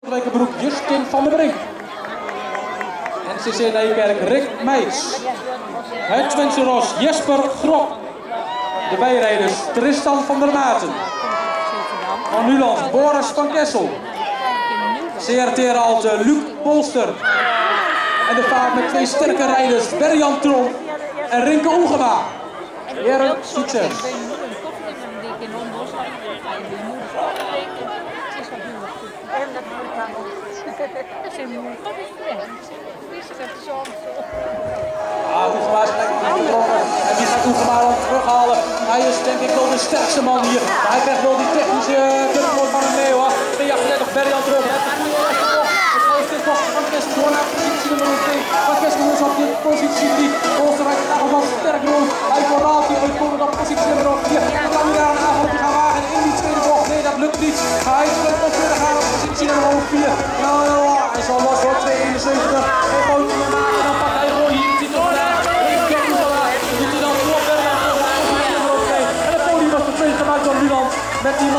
Wijkenbroek Justin van der Brink. NCC Nijkerk Rick Meijs. Het Twentse Ros Jesper Grok. De bijrijders Tristan van der Maarten. Van Nuland Boris van Kessel. CRT Raalte Luc Polster. En de vaart met twee sterke rijders Berjan Tron en Rinke Oegema. Heren, succes! Oegema is gelijk getrokken. En die gaat Oegema dan terughalen. Hij is denk ik wel de sterkste man hier. Maar hij krijgt wel die technische kunstwoord van hem mee hoor. 238 Berjan Tron. Van Kessel door naar positie nummer 2. Van Kessel is op positie 3. Oostenrijk gaat nog wat sterk rond. Hij verhaalt hier uitkomen op positie nummer 4. Dan kan hij daar een aanval gaan wagen in die tweede bocht. Nee, dat lukt niet. Hij is nog verder gaan op positie nummer 4. Nou, hij zal los voor 271. Hij gooit hem maken en dan pakt hij gewoon hier de titel vandaan. Doet hij dan voor verder naar positie nummer 2. En het podium was de tweede gemaakt door Nuland. Met die